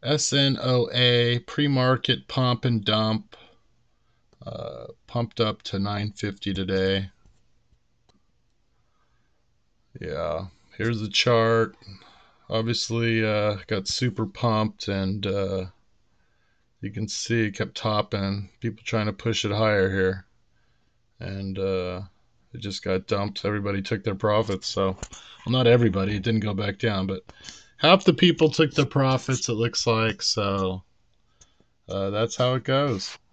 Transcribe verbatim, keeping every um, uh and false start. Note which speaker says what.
Speaker 1: S N O A pre-market pump and dump. Uh, pumped up to nine fifty today. Yeah, here's the chart. Obviously, uh, got super pumped, and uh, you can see it kept topping. People trying to push it higher here, and uh, it just got dumped. Everybody took their profits. So, well, not everybody. It didn't go back down, but half the people took the profits. It looks like so. Uh, that's how it goes.